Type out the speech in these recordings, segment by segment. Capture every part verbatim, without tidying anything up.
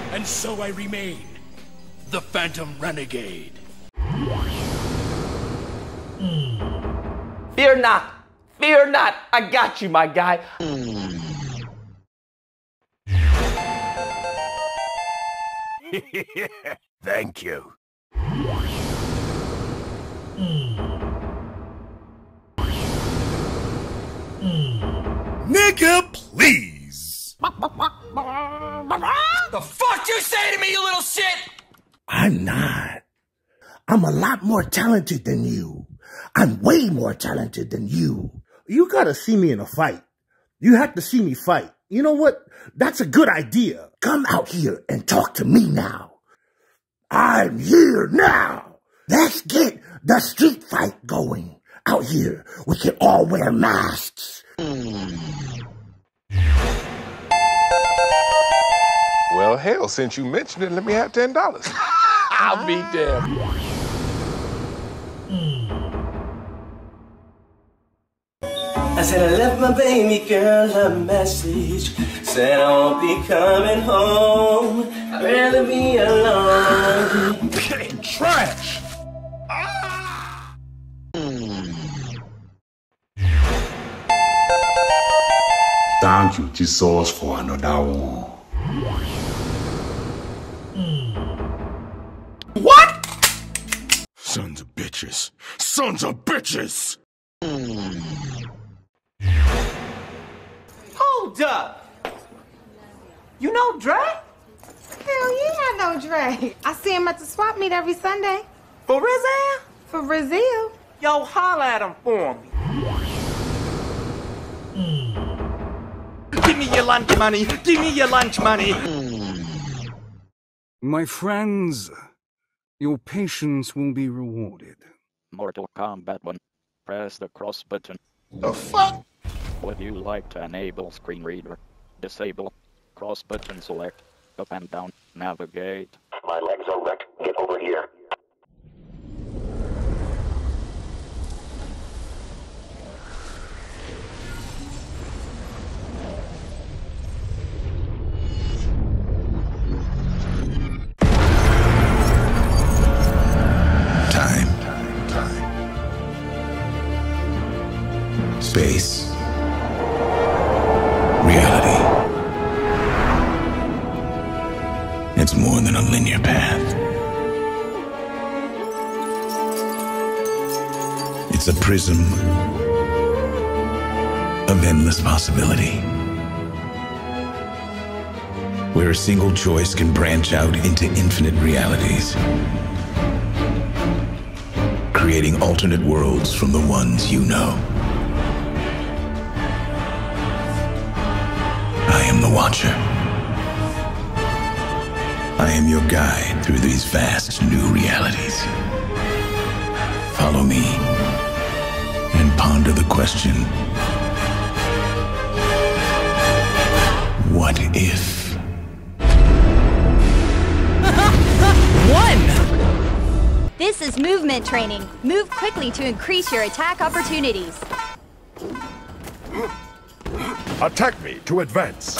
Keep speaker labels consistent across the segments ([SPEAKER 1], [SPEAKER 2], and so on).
[SPEAKER 1] And so I remain, the Phantom Renegade.
[SPEAKER 2] Fear not, fear not, I got you, my guy.
[SPEAKER 3] Thank you.
[SPEAKER 1] Nigga, please.
[SPEAKER 2] The fuck you say to me, you little shit?
[SPEAKER 3] I'm not. I'm a lot more talented than you. I'm way more talented than you. You gotta see me in a fight. You have to see me fight. You know what? That's a good idea. Come out here and talk to me now. I'm here now. Let's get the street fight going. Out here, we can all wear masks.
[SPEAKER 4] Well, hell, since you mentioned it, let me have ten dollars.
[SPEAKER 2] I'll be damned.
[SPEAKER 5] I said I left my baby girl a message. Said I won't be coming home. I'd rather be alone.
[SPEAKER 1] Trash.
[SPEAKER 6] Thank you, Jesus, for another one.
[SPEAKER 1] What? Sons of bitches. Sons of bitches.
[SPEAKER 5] Hold up. You know Dre?
[SPEAKER 7] Hell yeah, I know Dre. I see him at the swap meet every Sunday.
[SPEAKER 5] For Rizal?
[SPEAKER 7] For Brazil.
[SPEAKER 5] Yo, holla at him for me.
[SPEAKER 2] Give me your lunch money. Give me your lunch money.
[SPEAKER 8] My friends, your patience will be rewarded.
[SPEAKER 9] Mortal Kombat one. Press the cross button.
[SPEAKER 1] The fuck?
[SPEAKER 9] Would you like to enable screen reader? Disable. Cross button select. Up and down. Navigate.
[SPEAKER 3] My legs are wrecked. Get over here.
[SPEAKER 6] Space. Reality. It's more than a linear path. It's a prism of endless possibility, where a single choice can branch out into infinite realities, creating alternate worlds from the ones you know. I am the Watcher. I am your guide through these vast new realities. Follow me and ponder the question, what if?
[SPEAKER 10] One! This is movement training. Move quickly to increase your attack opportunities.
[SPEAKER 1] Attack me to advance.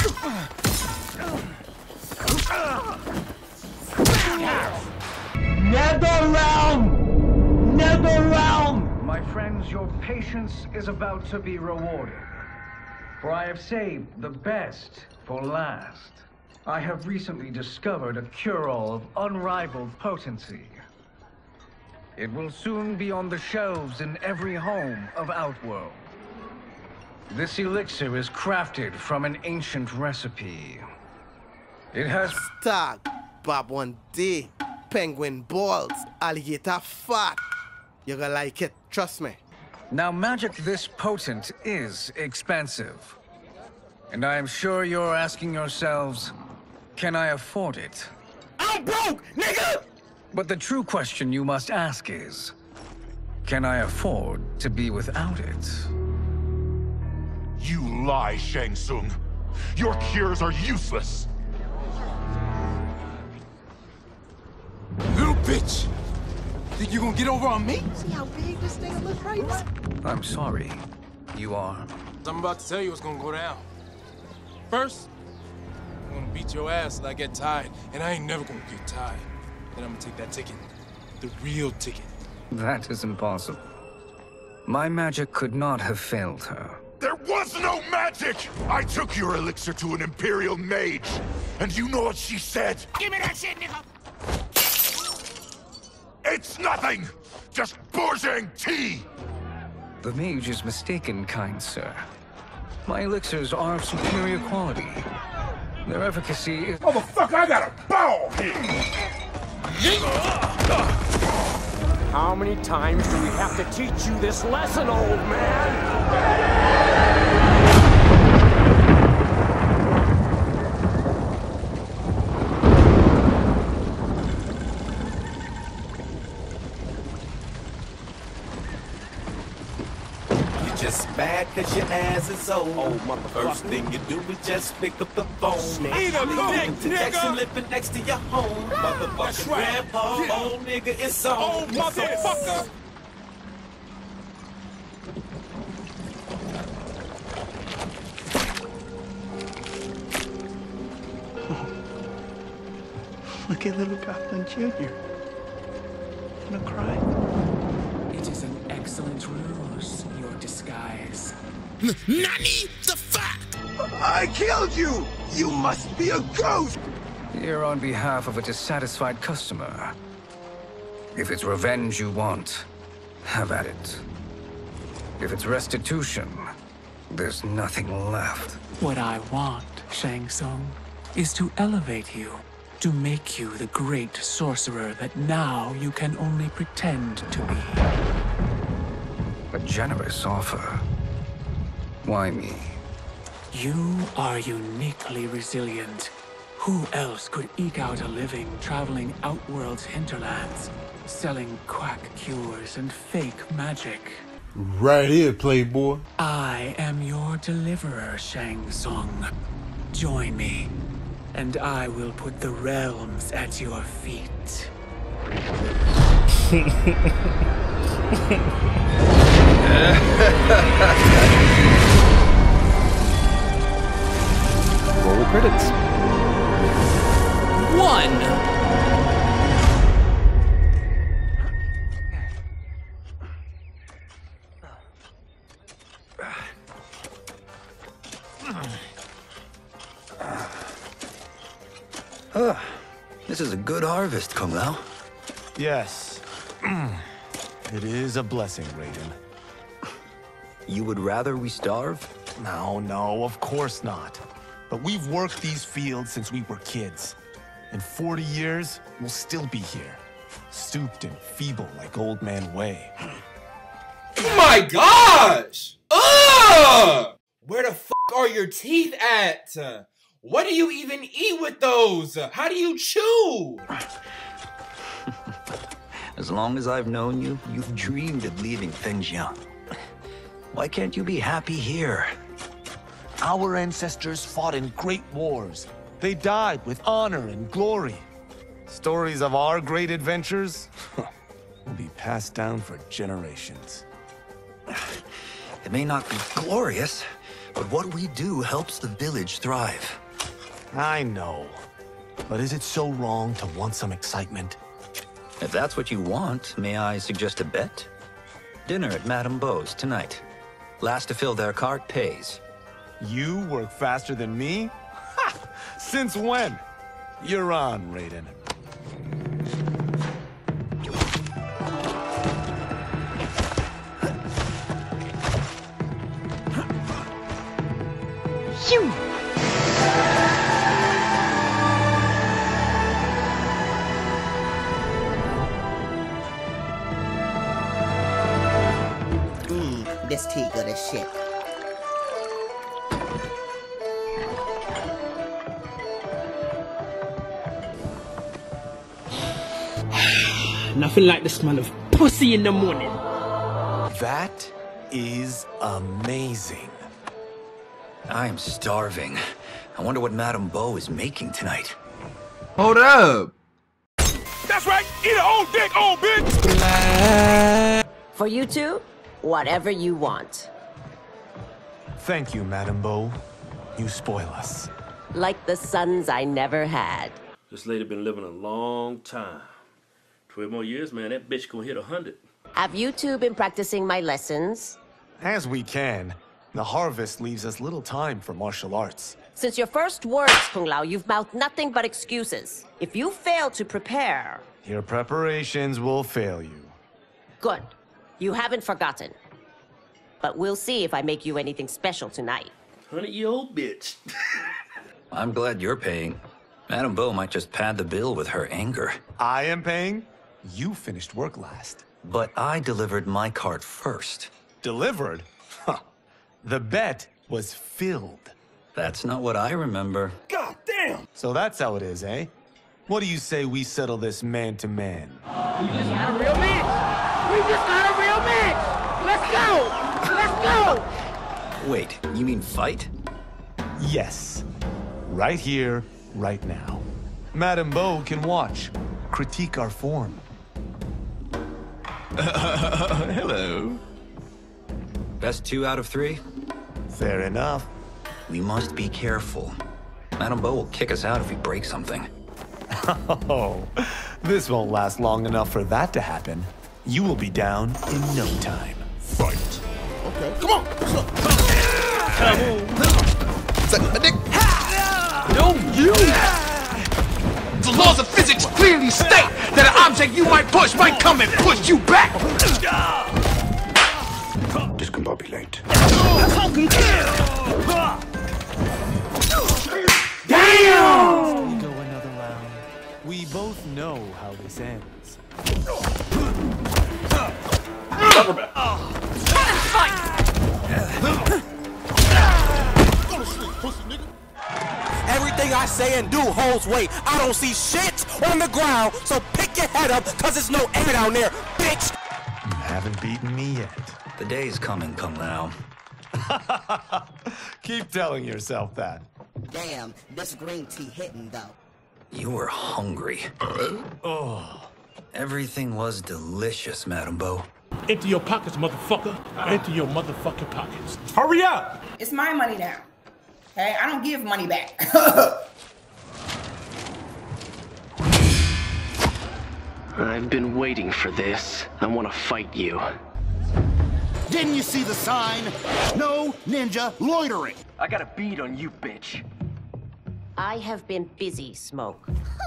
[SPEAKER 5] Nether realm! Nether realm!
[SPEAKER 11] My friends, your patience is about to be rewarded. For I have saved the best for last. I have recently discovered a cure-all of unrivaled potency. It will soon be on the shelves in every home of Outworld. This elixir is crafted from an ancient recipe. It has
[SPEAKER 5] Stag, Bob one day, penguin balls, alligator fat. You're gonna like it, trust me.
[SPEAKER 11] Now, magic this potent is expensive. And I am sure you're asking yourselves, can I afford it?
[SPEAKER 5] I'm broke, nigga!
[SPEAKER 11] But the true question you must ask is, can I afford to be without it?
[SPEAKER 1] You lie, Shang Tsung. Your cures are useless. Little bitch! Think you gonna get over on me?
[SPEAKER 5] See how big this nigga look right now?
[SPEAKER 11] I'm sorry. You are?
[SPEAKER 12] I'm about to tell you what's gonna go down. First, I'm gonna gonna beat your ass till I get tired, and I ain't never gonna get tired. Then I'm gonna take that ticket. The real ticket.
[SPEAKER 8] That is impossible. My magic could not have failed her.
[SPEAKER 1] There was no magic! I took your elixir to an Imperial mage, and you know what she said?
[SPEAKER 13] Give me that shit, nigga!
[SPEAKER 1] It's nothing! Just bourgeois tea!
[SPEAKER 8] The mage is mistaken, kind sir. My elixirs are of superior quality. Their efficacy is...
[SPEAKER 1] Motherfucker, I got a ball here!
[SPEAKER 13] How many times do we have to teach you this lesson, old man?
[SPEAKER 5] You're just mad cause your ass is old.
[SPEAKER 13] Oh, motherfucker.
[SPEAKER 5] First thing you do is just pick up the phone.
[SPEAKER 13] Eat a dick, nigga!
[SPEAKER 5] Living next to your home. Motherfucker, grandpa,
[SPEAKER 13] Yeah.
[SPEAKER 5] old nigga, it's on.
[SPEAKER 13] Oh, motherfucker!
[SPEAKER 14] Look at little Goblin Junior Gonna cry.
[SPEAKER 15] It is an excellent ruse, your disguise.
[SPEAKER 1] Nani the fuck? I killed you! You must be a ghost!
[SPEAKER 8] Here on behalf of a dissatisfied customer. If it's revenge you want, have at it. If it's restitution, there's nothing left.
[SPEAKER 15] What I want, Shang Tsung, is to elevate you, to make you the great sorcerer that now you can only pretend to be.
[SPEAKER 8] A generous offer. Why me?
[SPEAKER 15] You are uniquely resilient. Who else could eke out a living traveling outworld's hinterlands, selling quack cures and fake magic?
[SPEAKER 16] Right here, playboy.
[SPEAKER 15] I am your deliverer, Shang Tsung. Join me, and I will put the realms at your feet.
[SPEAKER 17] Roll credits.
[SPEAKER 15] One!
[SPEAKER 18] Ah, this is a good harvest, Kung Lao.
[SPEAKER 19] Yes. It is a blessing, Raiden.
[SPEAKER 18] You would rather we starve?
[SPEAKER 19] No, no, of course not. But we've worked these fields since we were kids. In forty years, we'll still be here. Stooped and feeble like Old Man Wei.
[SPEAKER 20] Oh my gosh! Ugh! Where the f are your teeth at? What do you even eat with those? How do you chew?
[SPEAKER 18] As long as I've known you, you've dreamed of leaving things young. Why can't you be happy here?
[SPEAKER 19] Our ancestors fought in great wars. They died with honor and glory. Stories of our great adventures will be passed down for generations.
[SPEAKER 18] It may not be glorious, but what we do helps the village thrive.
[SPEAKER 19] I know. But is it so wrong to want some excitement?
[SPEAKER 18] If that's what you want, may I suggest a bet? Dinner at Madame Beau's tonight. Last to fill their cart pays.
[SPEAKER 19] You work faster than me? Ha! Since when? You're on, Raiden.
[SPEAKER 7] Phew!
[SPEAKER 21] Mmm, this tea good as shit.
[SPEAKER 14] Nothing like the smell of pussy in the morning.
[SPEAKER 19] That is amazing.
[SPEAKER 18] I am starving. I wonder what Madame Beau is making tonight.
[SPEAKER 20] Hold up.
[SPEAKER 1] That's right! Eat an old dick, old bitch!
[SPEAKER 22] For you two, whatever you want.
[SPEAKER 19] Thank you, Madame Beau. You spoil us.
[SPEAKER 22] Like the sons I never had.
[SPEAKER 4] This lady been living a long time. Twelve more years, man, that bitch gonna hit a hundred.
[SPEAKER 22] Have you two been practicing my lessons?
[SPEAKER 19] As we can. The harvest leaves us little time for martial arts.
[SPEAKER 22] Since your first words, Kung Lao, you've mouthed nothing but excuses. If you fail to prepare...
[SPEAKER 19] Your preparations will fail you.
[SPEAKER 22] Good. You haven't forgotten. But we'll see if I make you anything special tonight.
[SPEAKER 4] Hundred-year-old bitch.
[SPEAKER 18] I'm glad you're paying. Madame Bo might just pad the bill with her anger.
[SPEAKER 19] I am paying? You finished work last.
[SPEAKER 18] But I delivered my cart first.
[SPEAKER 19] Delivered? Huh. The bet was filled.
[SPEAKER 18] That's not what I remember.
[SPEAKER 19] God damn! So that's how it is, eh? What do you say we settle this man to man?
[SPEAKER 17] We just got a real match! We just got a real match! Let's go! Let's go!
[SPEAKER 18] Wait, you mean fight?
[SPEAKER 19] Yes. Right here, right now. Madame Bo can watch, critique our form.
[SPEAKER 18] Uh, hello. Best two out of three?
[SPEAKER 19] Fair enough.
[SPEAKER 18] We must be careful. Madame Bo will kick us out if we break something.
[SPEAKER 19] Oh, this won't last long enough for that to happen. You will be down in no time.
[SPEAKER 3] Fight. Okay, come on. Come on.
[SPEAKER 19] Suck my dick.
[SPEAKER 17] No, you! The laws of physics clearly state that an object you might push might come and push you back!
[SPEAKER 3] Discombobulate.
[SPEAKER 19] Damn! We go another round. We both know how this ends.
[SPEAKER 23] Everything I say and do holds weight. I don't see shit on the ground, so pick your head up, cause there's no air down there, bitch!
[SPEAKER 19] You haven't beaten me yet.
[SPEAKER 18] The day's coming, Kung Lao.
[SPEAKER 19] Keep telling yourself that.
[SPEAKER 21] Damn, this green tea hitting though.
[SPEAKER 18] You were hungry.
[SPEAKER 19] Oh.
[SPEAKER 18] Everything was delicious, Madame Bo.
[SPEAKER 24] Empty your pockets, motherfucker. Empty your motherfucking pockets. Hurry up!
[SPEAKER 25] It's my money now. Okay? I don't give money back.
[SPEAKER 26] I've been waiting for this. I want to fight you.
[SPEAKER 3] Didn't you see the sign? No ninja loitering.
[SPEAKER 26] I got a bead on you, bitch.
[SPEAKER 22] I have been busy, Smoke.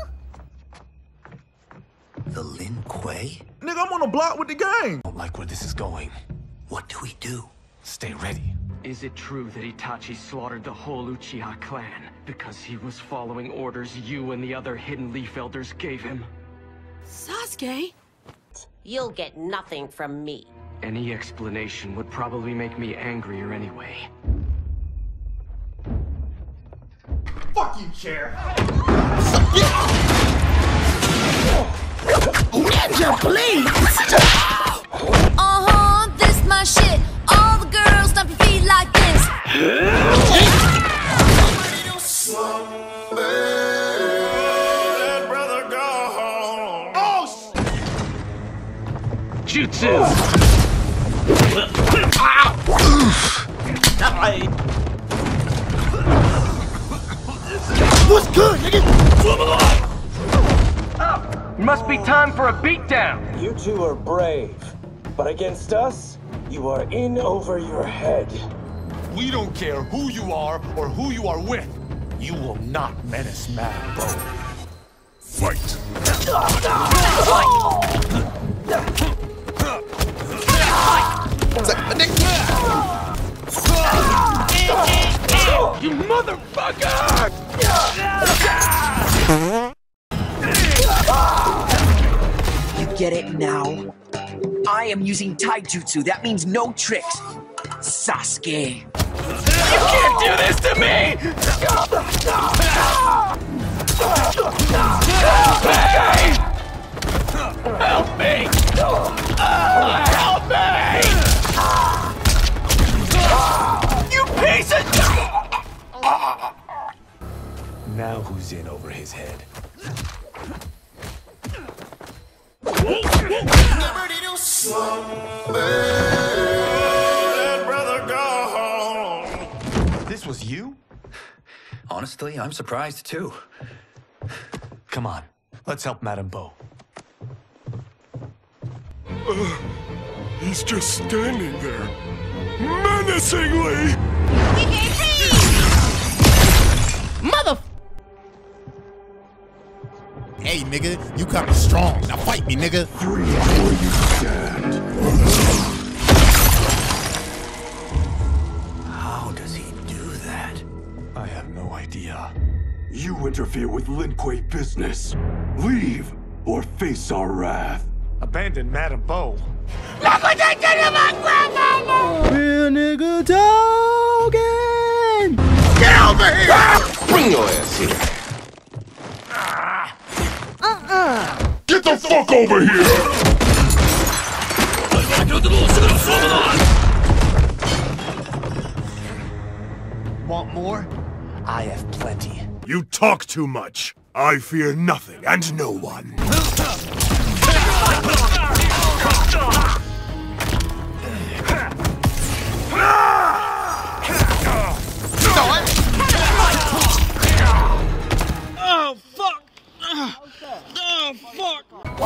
[SPEAKER 18] The Lin Kuei?
[SPEAKER 19] Nigga, I'm on the block with the gang. I don't like where this is going.
[SPEAKER 18] What do we do?
[SPEAKER 19] Stay ready.
[SPEAKER 26] Is it true that Itachi slaughtered the whole Uchiha clan because he was following orders you and the other hidden leaf elders gave him?
[SPEAKER 22] Sasuke? You'll get nothing from me.
[SPEAKER 26] Any explanation would probably make me angrier anyway.
[SPEAKER 17] Fuck you, chair!
[SPEAKER 3] Ninja, please!
[SPEAKER 27] Uh-huh, this my shit. All the girls stomp your feet like this.
[SPEAKER 17] Jutsu!
[SPEAKER 3] What's good, nigga?
[SPEAKER 26] It must be time for a beatdown!
[SPEAKER 28] You two are brave, but against us, you are in over your head.
[SPEAKER 19] We don't care who you are or who you are with. You will not menace Madame Bo.
[SPEAKER 1] Fight!
[SPEAKER 17] You motherfucker!
[SPEAKER 29] You get it now? I am using taijutsu. That means no tricks. Sasuke.
[SPEAKER 17] You can't do this to me! Help me! Uh, help me! You piece of...
[SPEAKER 19] Now who's in over his head? This was you?
[SPEAKER 18] Honestly, I'm surprised too.
[SPEAKER 19] Come on, let's help Madame Bo.
[SPEAKER 1] Uh, he's just standing there, menacingly!
[SPEAKER 23] Mother...
[SPEAKER 2] Hey, nigga, you coming strong. Now fight me, nigga.
[SPEAKER 1] Three where you stand.
[SPEAKER 19] How does he do that? I have no idea.
[SPEAKER 1] You interfere with Lin Kuei business. Leave or face our wrath.
[SPEAKER 19] Abandon Madame Bo.
[SPEAKER 23] Look what they did to my grandmother!
[SPEAKER 5] Real nigga talking!
[SPEAKER 23] Get over here!
[SPEAKER 20] Bring your ass here.
[SPEAKER 23] Uh-uh.
[SPEAKER 1] Get the fuck over here!
[SPEAKER 19] Want more? I have plenty.
[SPEAKER 1] You talk too much. I fear nothing and no one.
[SPEAKER 23] Oh, fuck! Oh, fuck!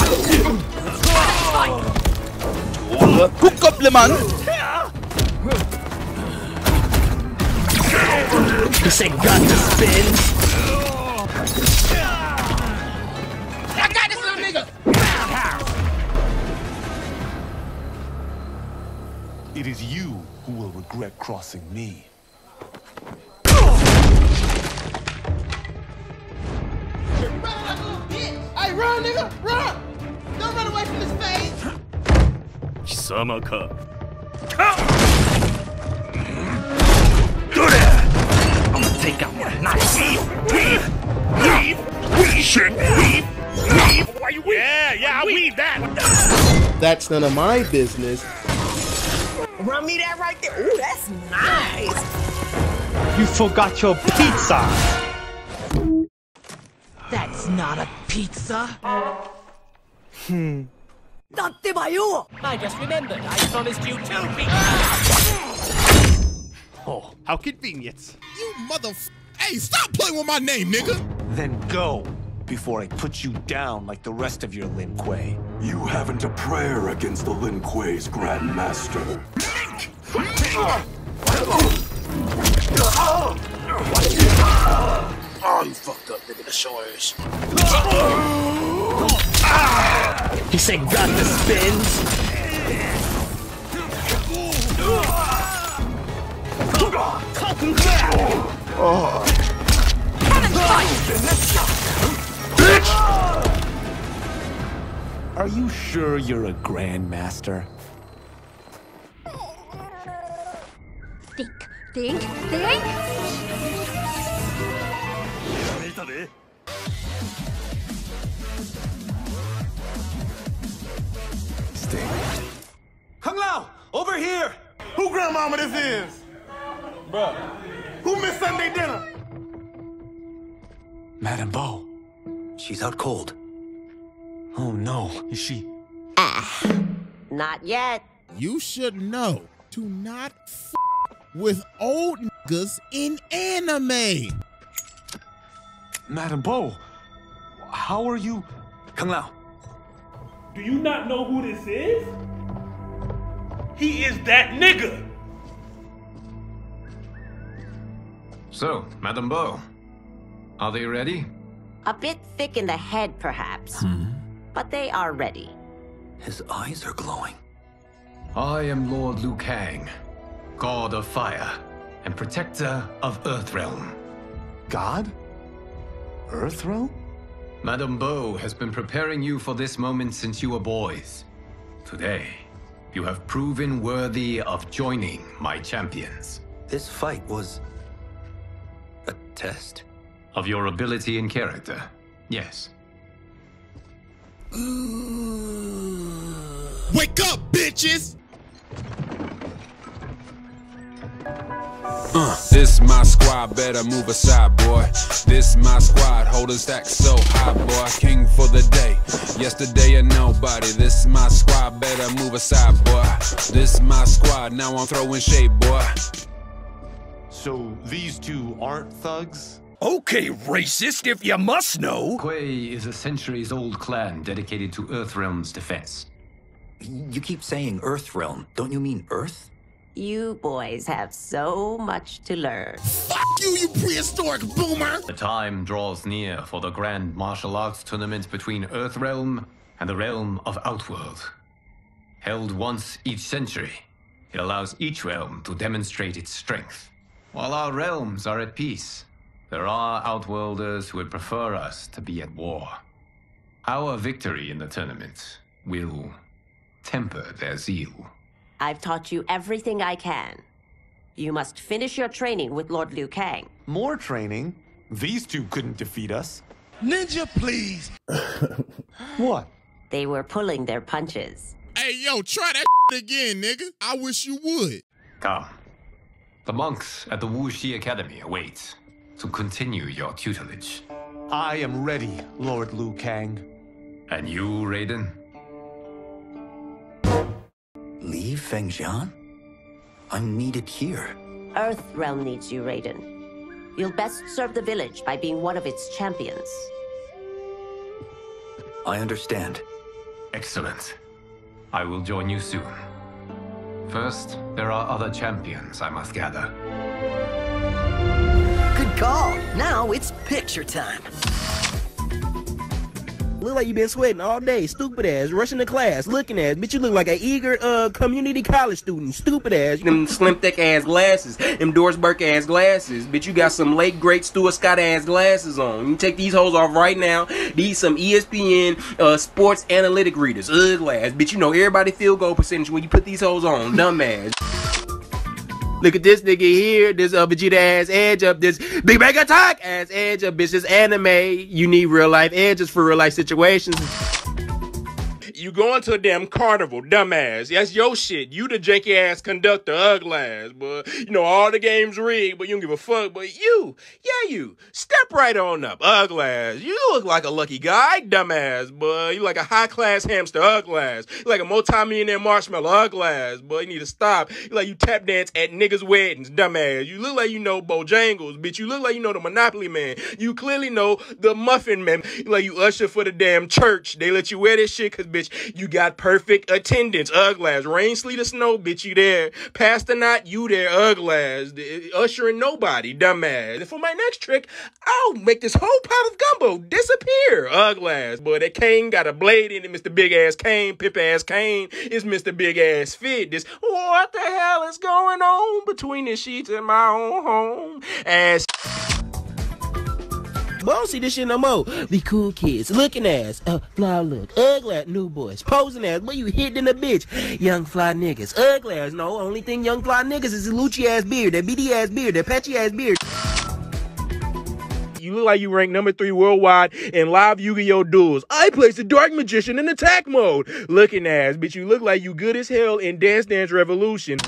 [SPEAKER 23] Hook up, Leman! He said, got the spins. I got this little nigga!
[SPEAKER 19] It is you who will regret crossing me.
[SPEAKER 23] Hey, run, nigga! Run! Don't run away from this face!
[SPEAKER 24] 貴様か
[SPEAKER 23] Do that! I'm gonna take out my knife. Weave! Weave! Weave! Shit! Weave! Weave! Why you weave?
[SPEAKER 24] Yeah, yeah, I weave that!
[SPEAKER 5] That's none of my business.
[SPEAKER 25] Run me that right there. Ooh, that's nice.
[SPEAKER 14] You forgot your pizza.
[SPEAKER 25] That's not a pizza.
[SPEAKER 14] Hmm.
[SPEAKER 23] I just remembered I promised you two pizza.
[SPEAKER 2] Oh, how convenient. You mother... Hey, stop playing with my name, nigga!
[SPEAKER 19] Then go, before I put you down like the rest of your Lin Kuei.
[SPEAKER 1] You haven't a prayer against the Lin Kuei's Grand Master.
[SPEAKER 23] Oh, you fucked up, nigga. The shores. He said, got the spins.
[SPEAKER 1] Oh.
[SPEAKER 19] Bitch! Are you sure you're a Grandmaster?
[SPEAKER 27] Think, think, think.
[SPEAKER 19] Stay.
[SPEAKER 5] Kung Lao, over here! Who grandmama this is? Bruh, who missed Sunday dinner?
[SPEAKER 19] Madame Bo.
[SPEAKER 18] She's out cold.
[SPEAKER 19] Oh no, is she?
[SPEAKER 22] Ah, not yet.
[SPEAKER 2] You should know to not f with old niggas in anime.
[SPEAKER 19] Madame Bo, how are you?
[SPEAKER 18] Kung Lao.
[SPEAKER 24] Do you not know who this is? He is that nigga!
[SPEAKER 6] So, Madame Bo, are they ready?
[SPEAKER 22] A bit thick in the head, perhaps.
[SPEAKER 18] Hmm?
[SPEAKER 22] But they are ready.
[SPEAKER 18] His eyes are glowing.
[SPEAKER 6] I am Lord Liu Kang, God of Fire and Protector of Earthrealm.
[SPEAKER 19] God? Earthrealm?
[SPEAKER 6] Madame Bo has been preparing you for this moment since you were boys. Today, you have proven worthy of joining my champions.
[SPEAKER 18] This fight was... a test?
[SPEAKER 6] Of your ability and character, yes.
[SPEAKER 2] Wake up, bitches!
[SPEAKER 8] Uh, this my squad, better move aside, boy. This my squad, holding stacks so high, boy. King for the day, yesterday and nobody. This my squad, better move aside, boy. This my squad, now I'm throwing shade, boy.
[SPEAKER 19] So these two aren't thugs?
[SPEAKER 23] Okay, racist, if you must know.
[SPEAKER 6] Kuei is a centuries-old clan dedicated to Earthrealm's defense.
[SPEAKER 18] You keep saying Earthrealm. Don't you mean Earth?
[SPEAKER 22] You boys have so much to learn.
[SPEAKER 2] Fuck you, you prehistoric boomer!
[SPEAKER 6] The time draws near for the grand martial arts tournament between Earthrealm and the realm of Outworld. Held once each century, it allows each realm to demonstrate its strength. While our realms are at peace, there are Outworlders who would prefer us to be at war. Our victory in the tournament will temper their zeal.
[SPEAKER 22] I've taught you everything I can. You must finish your training with Lord Liu Kang.
[SPEAKER 19] More training? These two couldn't defeat us.
[SPEAKER 23] Ninja, please.
[SPEAKER 19] What?
[SPEAKER 22] They were pulling their punches.
[SPEAKER 2] Hey, yo, try that again, nigga. I wish you would.
[SPEAKER 6] Come. The monks at the Wuxi Academy await to continue your tutelage.
[SPEAKER 19] I am ready, Lord Liu Kang.
[SPEAKER 6] And you, Raiden?
[SPEAKER 18] Li Fengjian? I'm needed here.
[SPEAKER 22] Earthrealm needs you, Raiden. You'll best serve the village by being one of its champions.
[SPEAKER 18] I understand.
[SPEAKER 6] Excellent. I will join you soon. First, there are other champions I must gather.
[SPEAKER 4] Good call. Now it's picture time.
[SPEAKER 7] Look like you been sweating all day, stupid ass, rushing to class, looking ass. Bitch, you look like an eager uh community college student, stupid ass. Them slim thick ass glasses, them Doris Burke ass glasses. Bitch, you got some late great Stuart Scott ass glasses on. You take these hoes off right now. These some E S P N uh sports analytic readers, ugly ass. Bitch, you know everybody field goal percentage when you put these hoes on, dumb ass. Look at this nigga here, this uh, Vegeta ass edge up, this Big Bang Attack ass edge up, bitch, this anime. You need real life edges for real life situations.
[SPEAKER 9] You going to a damn carnival, dumbass. That's your shit. You the janky ass conductor, ugly ass, but you know all the games rigged, but you don't give a fuck. But you, yeah, you step right on up, ugly ass. You look like a lucky guy, dumbass, but you like a high class hamster, ugly ass. You like a multi-millionaire marshmallow, ugly ass, but you need to stop. You like you tap dance at niggas' weddings, dumbass. You look like you know Bojangles, bitch. You look like you know the Monopoly man. You clearly know the Muffin man. You like you usher for the damn church. They let you wear this shit cause bitch, you got perfect attendance, ugly ass. Rain, sleet, or snow, bitch, you there. Pastor not, you there, ugly ass. Ushering nobody, dumbass. And for my next trick, I'll make this whole pot of gumbo disappear, ugly ass. But that Kane got a blade in it, Mister Big Ass Kane, Pip Ass Kane. It's Mister Big Ass Fit. This, what the hell is going on between the sheets in my own home? Ass.
[SPEAKER 7] We don't see this shit no more. The cool kids, looking ass, uh, fly look, ugly ass, new boys, posing ass, but you hitting a bitch. Young fly niggas, ugly ass, no, only thing young fly niggas is a Lucci ass beard, that B D ass beard, that patchy ass beard.
[SPEAKER 9] You look like you rank number three worldwide in live Yu-Gi-Oh! Duels. I place the Dark Magician in attack mode. Looking ass, bitch, you look like you good as hell in Dance Dance Revolution.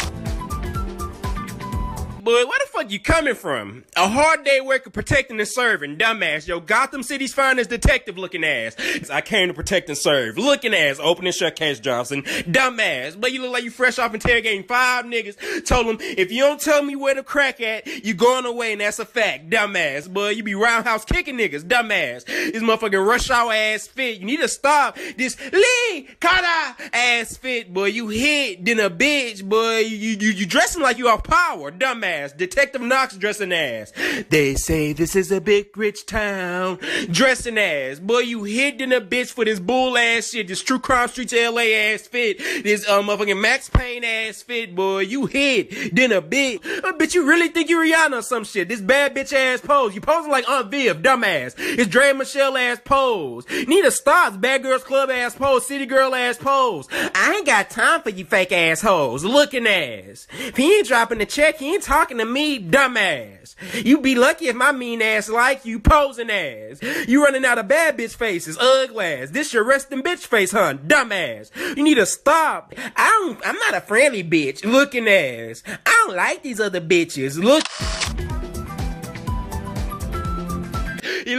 [SPEAKER 7] Boy, where the fuck you coming from? A hard day working, protecting and serving, dumbass. Yo, Gotham City's finest detective looking ass. I came to protect and serve, looking ass. Open and shut Cash Johnson, dumbass. But you look like you fresh off interrogating five niggas. Told them, if you don't tell me where to crack at, you going away and that's a fact, dumbass. But you be roundhouse kicking niggas, dumbass. This motherfucking rush hour ass fit. You need to stop this Lee Kata ass fit, boy. You hit then a bitch, boy. You, you, you dressing like you off power, dumbass. Detective Knox dressing ass. They say this is a big rich town. Dressing ass. Boy, you hitting a bitch for this bull ass shit. This True Crime Streets L A ass fit. This uh, motherfucking Max Payne ass fit, boy. You hit. Then a bitch. Uh, bitch, you really think you Rihanna or some shit. This bad bitch ass pose. You posing like Aunt Viv, dumbass. This Dre Michelle ass pose. Need to stop. Bad Girls Club ass pose. City Girl ass pose. I ain't got time for you fake assholes. Looking ass. If he ain't dropping the check, he ain't talking to me, dumbass. You be lucky if my mean ass like you, posing ass. You running out of bad bitch faces, ugly ass. This your resting bitch face, huh, dumbass. You need to stop. I don't, I'm not a friendly bitch, looking ass. I don't like these other bitches, look.
[SPEAKER 9] You look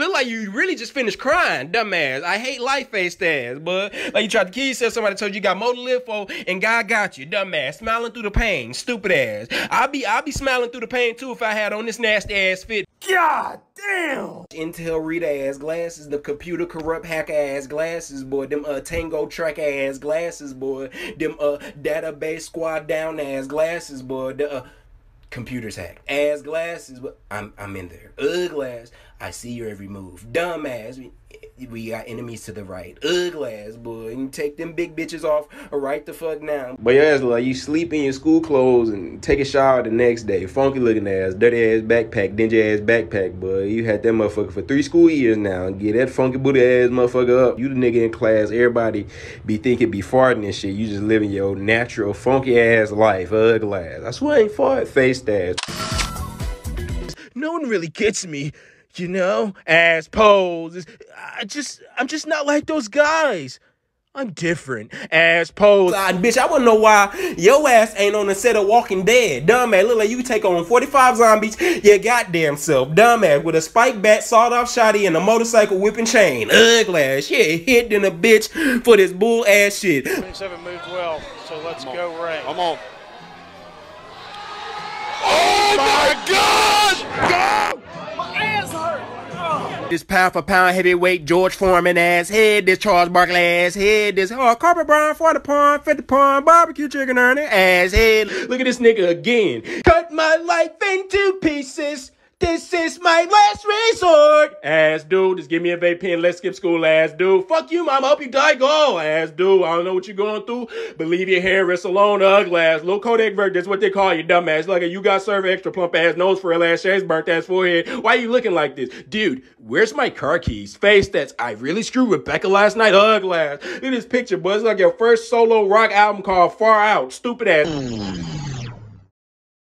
[SPEAKER 7] look like you really just finished crying, dumbass. I hate life face ass, bud. Like you tried to kill yourself, somebody told you you got more to live for, and God got you, dumbass. Smiling through the pain, stupid ass. I'll be, I'll be smiling through the pain too if I had on this nasty ass fit. God damn! Intel reader ass glasses, the computer corrupt hacker ass glasses, boy. Them uh Tango track ass glasses, boy. Them uh database squad down ass glasses, boy. The uh computers hack ass glasses, but I'm I'm in there. Ugly ass. I see your every move. Dumb ass. We, we got enemies to the right. Ugly ass, boy. And take them big bitches off right the fuck now. But your ass like you sleep in your school clothes and take a shower the next day. Funky looking ass, dirty ass backpack, dingy ass backpack, boy. You had that motherfucker for three school years now. Get that funky booty ass motherfucker up. You the nigga in class. Everybody be thinking be farting and shit. You just living your natural funky ass life. Ugly ass. I swear I ain't fart. Face ass. No one really gets me. You know, ass pose. I just, I'm just not like those guys. I'm different. Ass pose. God, bitch, I wanna know why your ass ain't on the set of Walking Dead. Dumbass, look like you take on forty-five zombies. Your goddamn self. Dumbass with a spike bat, sawed off shotty, and a motorcycle whipping chain. Ugly ass. Shit, hit in a bitch for this bull ass shit.
[SPEAKER 3] twenty-seven moved well, so let's go, Ray.
[SPEAKER 5] I'm on. Oh my God! Go!
[SPEAKER 7] This pound for pound heavyweight George Foreman ass head, this Charles Barkley ass head, this hard carpet brown forty pound, fifty pound barbecue chicken earner ass head. Look at this nigga again. Cut my life into pieces. This is my last resort. Ass dude, just give me a vape pen. Let's skip school, ass dude. Fuck you, mama. Hope you die, go. Ass dude, I don't know what you're going through, but leave your hair rest alone, ugly ass. Little Kodak vert, that's what they call you, dumbass. Look at you got served extra plump ass nose for a ass shades, burnt ass forehead. Why are you looking like this? Dude, where's my car keys? Face that's I really screwed Rebecca last night, ugly ass. Look at this picture, bud. It's like your first solo rock album called Far Out. Stupid ass.